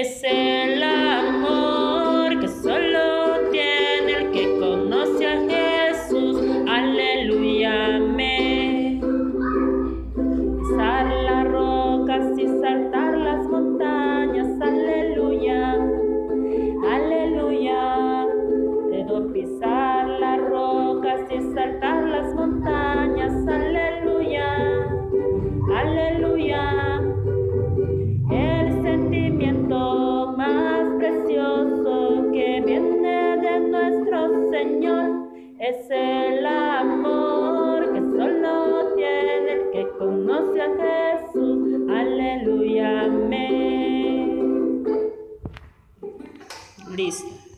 Es el amor que solo tiene el que conoce a Jesús. Aleluya, amén. Pisar las rocas y saltar las montañas. Aleluya, aleluya. Puedo pisar las rocas y saltar las montañas. Aleluya, aleluya. El sentimiento más precioso que viene de nuestro Señor es el amor que solo tiene el que conoce a Jesús. Aleluya, amén. Listo.